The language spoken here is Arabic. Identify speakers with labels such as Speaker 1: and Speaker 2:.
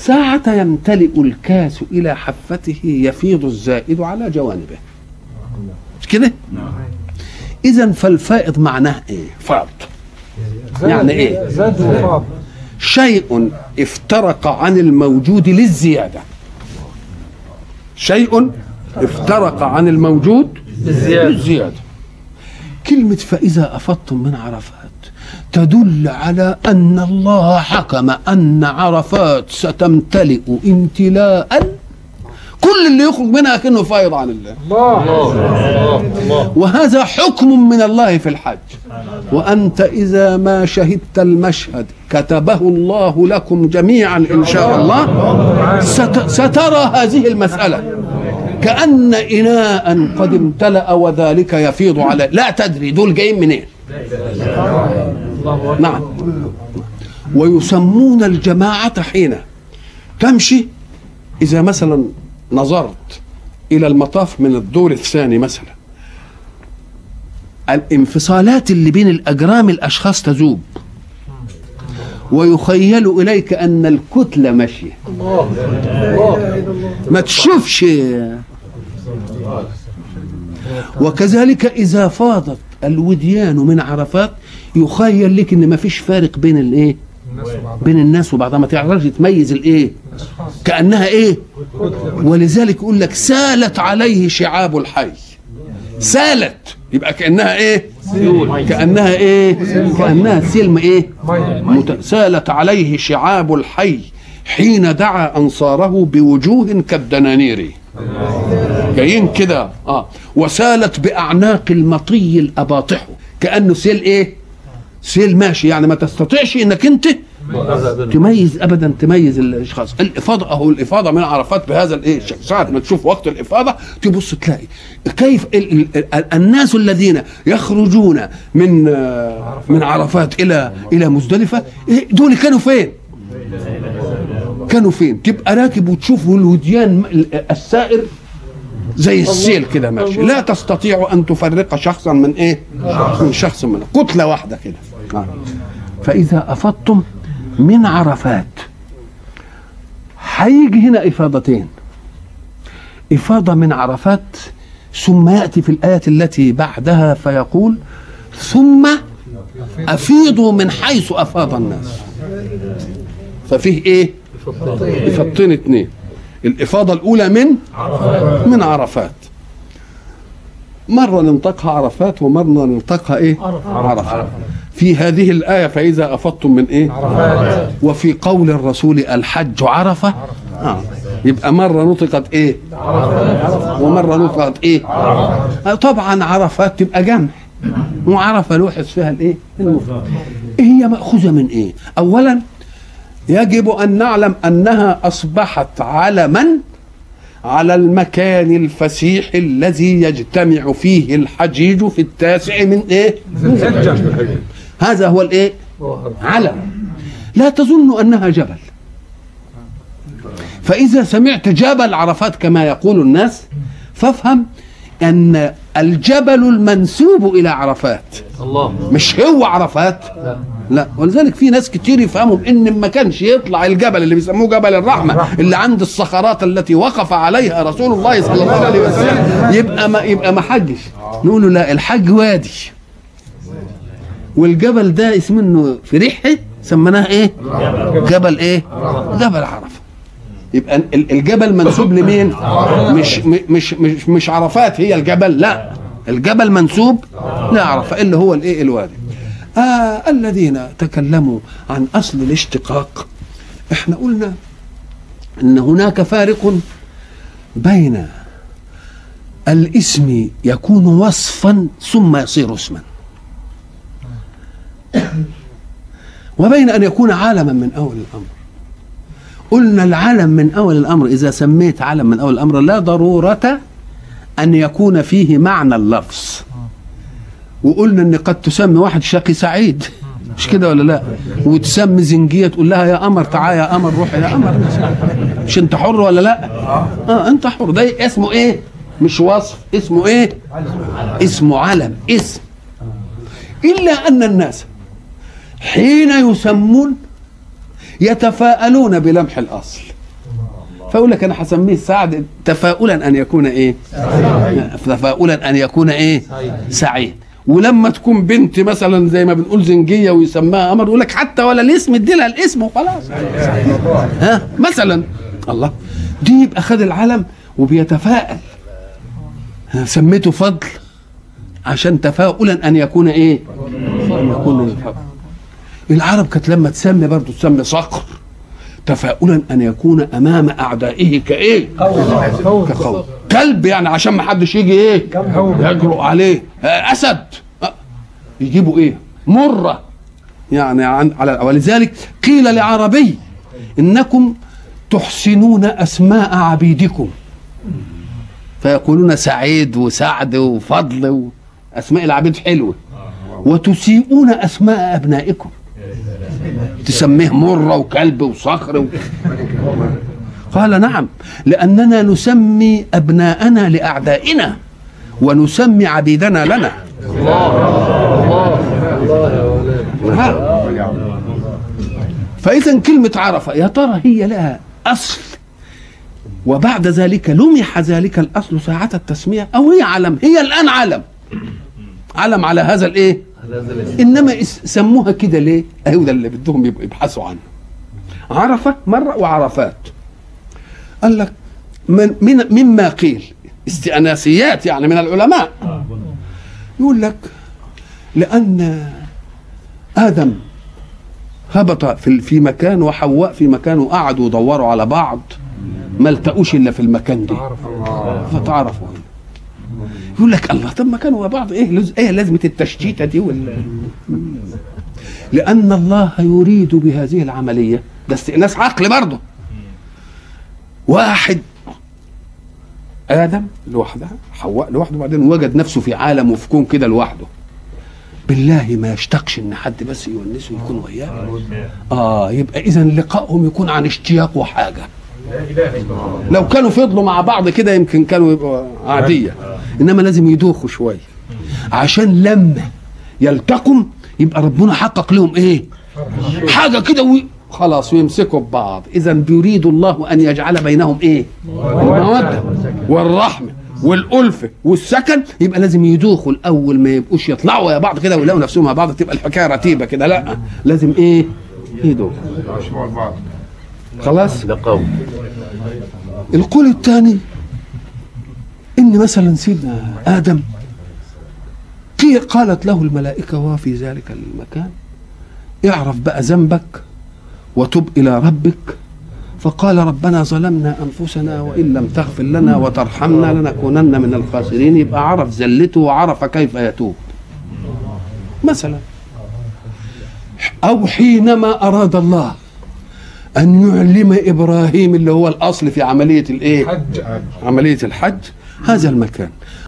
Speaker 1: ساعة يمتلئ الكاس إلى حفته يفيض الزائد على جوانبه، مش كده؟ إذن فالفائض معناه إيه؟ فاض. يعني إيه؟
Speaker 2: زاد وفاض.
Speaker 1: شيء افترق عن الموجود للزيادة. شيء افترق عن الموجود للزيادة. كلمة فإذا أفضتم من عرفات تدل على أن الله حكم أن عرفات ستمتلئ امتلاء كل اللي يخرج منها كأنه فايض عن الله. وهذا حكم من الله في الحج. وأنت إذا ما شهدت المشهد كتبه الله لكم جميعا إن شاء الله سترى هذه المسألة كأن إناء قد امتلأ وذلك يفيض عليه، لا تدري دول جايين منين. نعم. ويسمون الجماعة حين تمشي، إذا مثلا نظرت إلى المطاف من الدور الثاني مثلا، الانفصالات اللي بين الأجرام الأشخاص تذوب ويخيل إليك أن الكتلة ماشية، ما تشوفش. وكذلك إذا فاضت الوديان من عرفات يخيل لك ان ما فيش فارق بين الايه، بين الناس وبعضها، ما تعرفش تميز الايه، كانها ايه. ولذلك يقول لك سالت عليه شعاب الحي. سالت يبقى كانها ايه، كانها ايه، كانها سلم ايه، سالت عليه شعاب الحي حين دعا انصاره بوجوه كالدنانير، جايين كده. وسالت باعناق المطي الاباطح، كانه سيل ايه، سيل ماشي، يعني ما تستطيعش انك انت تميز ابدا، تميز الاشخاص. الافاضه اهو، الافاضه من عرفات بهذا الايه الشكل. ساعه ما تشوف وقت الافاضه تبص تلاقي كيف الناس الذين يخرجون من عرفات الى مزدلفه، دول كانوا فين؟ كانوا فين؟ تبقى راكب وتشوف الوديان السائر زي السيل كده ماشي، لا تستطيع ان تفرق شخصا من ايه، من شخص، من كتله واحده كده. فاذا افضتم من عرفات، هيجي هنا افاضتين، افاضه من عرفات ثم ياتي في الايات التي بعدها فيقول ثم افيضوا من حيث افاض الناس. ففيه ايه، افاضتين اتنين. الافاضه الاولى من عرفات، مره ننطقها عرفات ومره ننطقها ايه، عرفات. في هذه الايه فاذا افضتم من ايه، عرفات. وفي قول الرسول الحج عرفه، يبقى مره نطقت ايه، عرفات، ومره نطقت ايه، عرفات. طبعا عرفات تبقى جمع، وعرفه لوحظ فيها الايه، المفرد. هي ماخوذه من ايه؟ اولا يجب أن نعلم أنها أصبحت علما على المكان الفسيح الذي يجتمع فيه الحجيج في 9 من إيه؟ هذا هو الإيه؟ علم. لا تظن أنها جبل. فإذا سمعت جبل عرفات كما يقول الناس فافهم أن الجبل المنسوب إلى عرفات، الله، مش هو عرفات. لا. ولذلك في ناس كتير يفهموا ان ما كانش يطلع الجبل اللي بيسموه جبل الرحمه اللي عند الصخرات التي وقف عليها رسول الله صلى الله عليه وسلم يبقى ما حجش. نقول له لا، الحج وادي، والجبل ده اسمه انه في ريحه سميناه ايه، جبل ايه، جبل عرفه. يبقى الجبل منسوب لمين؟ مش عرفات هي الجبل، لا، الجبل منسوب لعرفه اللي هو الايه، الوادي. الذين تكلموا عن أصل الاشتقاق، احنا قلنا ان هناك فارق بين الاسم يكون وصفا ثم يصير اسما، وبين ان يكون علما من اول الامر. قلنا العلم من اول الامر، اذا سميت علم من اول الامر لا ضرورة ان يكون فيه معنى اللفظ. وقلنا ان قد تسمي واحد شقي سعيد، مش كده ولا لا؟ وتسمي زنجيه تقول لها يا قمر تعالى يا قمر روح يا قمر، مش انت حر ولا لا؟ انت حر. ده اسمه ايه؟ مش وصف، اسمه ايه؟ اسمه علم، اسم. الا ان الناس حين يسمون يتفاءلون بلمح الاصل، فاقول لك انا هسميه سعد تفاؤلا ان يكون ايه؟ تفاؤلا ان يكون ايه؟ سعيد. ولما تكون بنت مثلا زي ما بنقول زنجيه ويسماها قمر، يقول لك حتى ولا الاسم ادي لها الاسم وخلاص. ها مثلا الله دي يبقى خد العلم وبيتفائل، سميته فضل عشان تفاؤلا ان يكون ايه؟ ان يكون الفضل. العرب كانت لما تسمي برضه تسمي صقر تفاؤلا ان يكون امام اعدائه كايه؟ كقوم. كلب يعني عشان ما حدش يجي ايه؟ يجرؤ عليه. اسد يجيبوا ايه؟ مره يعني على. ولذلك قيل لعربي انكم تحسنون اسماء عبيدكم، فيقولون سعيد وسعد وفضل اسماء العبيد حلوه، وتسيئون اسماء ابنائكم، تسميه مرة وكلب وصخر قال نعم، لأننا نسمي أبناءنا لأعدائنا ونسمي عبيدنا لنا. فإذا كلمة عرفة يا ترى هي لها أصل وبعد ذلك لمح ذلك الأصل ساعة التسمية، أو هي علم؟ هي الآن علم على هذا الإيه؟ انما سموها كده ليه؟ اهو ده اللي بدهم يبحثوا عنه. عرفه مره وعرفات. قال لك مما قيل استئناسيات يعني من العلماء، يقول لك لان ادم هبط في مكان وحواء في مكان وقعدوا يدوروا على بعض ما التقوش الا في المكان ده فتعرفوا. يقول لك الله طب ما كانوا بعض ايه لازمه التشتيته دي لان الله يريد بهذه العمليه ده استئناس عقل برضه. واحد ادم لوحده، حواء لوحده، وبعدين وجد نفسه في عالم وفي كون كده لوحده، بالله ما يشتاقش ان حد بس يونسه يكون وياه. يبقى اذا لقائهم يكون عن اشتياق وحاجه. لو كانوا فضلوا مع بعض كده يمكن كانوا يبقوا عاديه، انما لازم يدوخوا شويه عشان لما يلتقوا يبقى ربنا حقق لهم ايه؟ حاجه كده خلاص ويمسكوا ببعض. اذا بيريد الله ان يجعل بينهم ايه؟ الموده والرحمه والألفة والسكن. يبقى لازم يدوخوا الاول، ما يبقوش يطلعوا يا بعض كده ويلاقوا نفسهم مع بعض تبقى الحكايه رتيبه كده، لا لازم ايه؟ يدوخوا. خلاص. القول الثاني ان مثلا سيدنا ادم قالت له الملائكه وفي ذلك المكان اعرف بقى ذنبك وتب الى ربك، فقال ربنا ظلمنا انفسنا وان لم تغفر لنا وترحمنا لنكونن من الخاسرين. يبقى عرف زلته وعرف كيف يتوب مثلا. او حينما اراد الله أن يعلم إبراهيم اللي هو الأصل في عملية الإيه؟ عملية الحج هذا المكان،